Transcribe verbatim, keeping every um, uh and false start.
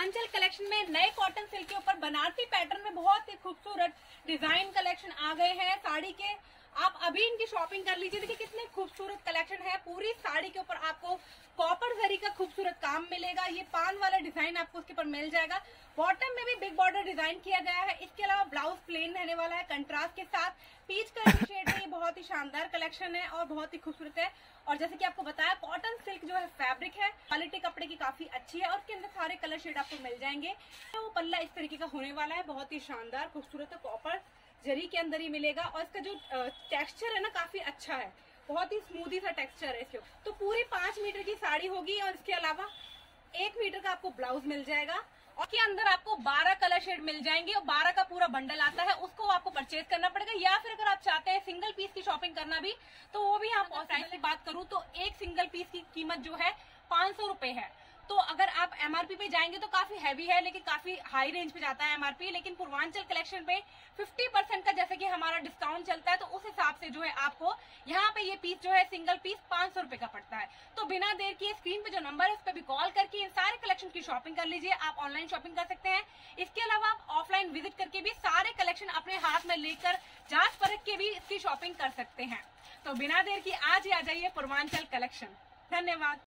Purvanchal collection में नए cotton silk के ऊपर बनारसी पैटर्न में बहुत ही खूबसूरत डिजाइन कलेक्शन आ गए हैं साड़ी के। आप अभी इनकी शॉपिंग कर लीजिए। देखिए कितने खूबसूरत कलेक्शन है। पूरी साड़ी के ऊपर आपको कॉपर जरी का खूबसूरत काम मिलेगा। ये पान वाला डिजाइन आपको उसके ऊपर मिल जाएगा। बॉटम में भी बिग बॉर्डर डिजाइन किया गया है। इसके अलावा ब्लाउज प्लेन रहने वाला है कंट्रास्ट के साथ। पीच कलर की शेड में ये बहुत ही शानदार कलेक्शन है और बहुत ही खूबसूरत है। और जैसे कि आपको बताया कॉटन सिल्क जो है फैब्रिक है, क्वालिटी कपड़े की काफी अच्छी है और उसके अंदर सारे कलर शेड आपको मिल जाएंगे। तो वो पल्ला इस तरीके का होने वाला है, बहुत ही शानदार खूबसूरत है। कॉपर जरी के अंदर ही मिलेगा और इसका जो टेक्सचर है ना काफी अच्छा है, बहुत ही स्मूदी सा टेक्सचर है इसके। तो पूरी पांच मीटर की साड़ी होगी और इसके अलावा एक मीटर का आपको ब्लाउज मिल जाएगा और के अंदर आपको बारह कलर शेड मिल जाएंगे और बारह का पूरा बंडल आता है, उसको आपको परचेज करना पड़ेगा। या फिर अगर आप चाहते हैं सिंगल पीस की शॉपिंग करना भी तो वो भी हम प्राइस की बात करूं तो एक सिंगल पीस की कीमत जो है पांच सौ रुपए है। तो अगर आप एमआरपी पे जाएंगे तो काफी हैवी है, लेकिन काफी हाई रेंज पे जाता है एमआरपी। लेकिन पूर्वांचल कलेक्शन पे पचास परसेंट का जैसे कि हमारा डिस्काउंट चलता है तो उस हिसाब से जो है आपको यहाँ पे ये पीस जो है सिंगल पीस पांच सौ रुपए का पड़ता है। तो बिना देर किए स्क्रीन पे जो नंबर है उस पर भी कॉल करके इन सारे कलेक्शन की शॉपिंग कर लीजिए। आप ऑनलाइन शॉपिंग कर सकते हैं। इसके अलावा आप ऑफलाइन विजिट करके भी सारे कलेक्शन अपने हाथ में लेकर जांच परख के भी इसकी शॉपिंग कर सकते हैं। तो बिना देर की आज ही आ जाइए पूर्वांचल कलेक्शन। धन्यवाद।